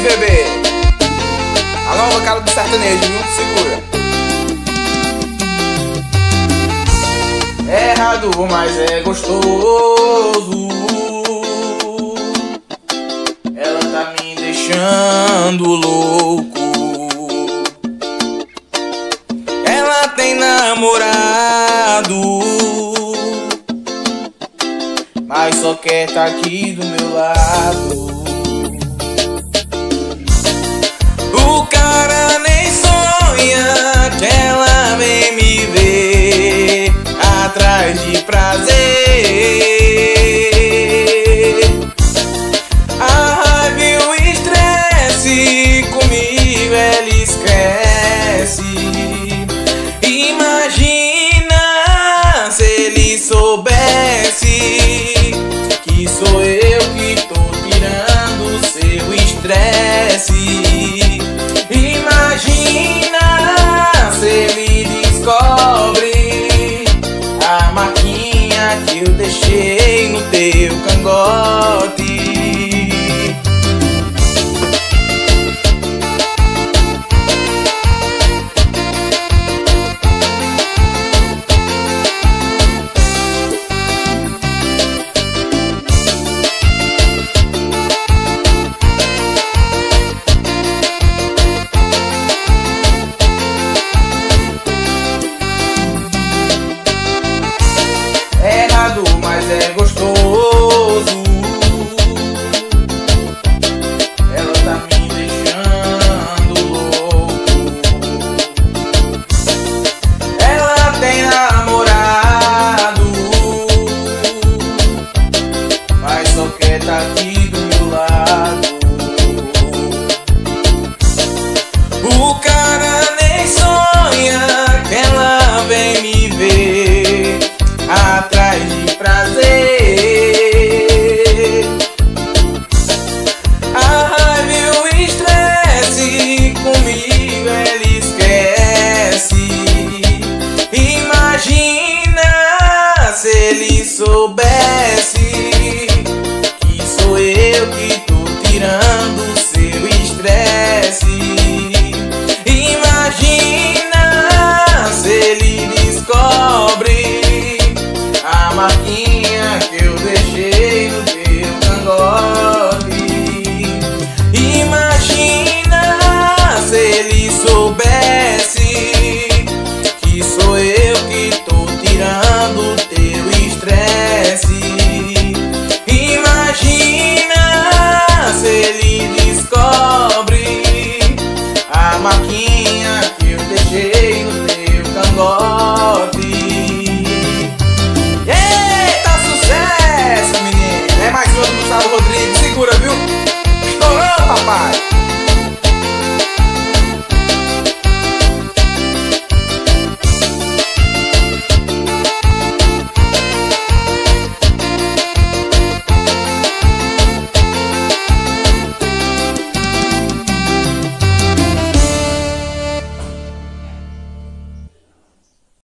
bebê. A nova cara do sertanejo, viu? Segura. É errado, mas é gostoso. Ela tá me deixando louco. Ela tem namorado, mas só quer tá aqui do meu lado. O cara nem sonha que ela vem me ver atrás de prazer. A raiva e o estresse comigo ela esquece. Imagina se ele soubesse que sou eu que tô tirando o seu estresse. Imagina se ele descobre a marquinha que eu deixei no teu cangote. Mas é gostoso. Ela tá me deixando louco. Ela tem namorado, mas só quer tá aqui do meu lado. O cara nem sonha que ela vem me ver atrás de prazer. A raiva e o estresse comigo ela esquece. Imagina se ele soubesse que sou eu que tô tirando o seu estresse. Imagina se ele descobre a marquinha que eu deixei no teu cangote. Imagina se ele soubesse que sou eu que tô tirando o teu estresse. Imagina se ele descobre a marquinha que eu deixei no teu cangote. Gustavo Rodrigues, segura, viu? Estourou, papai!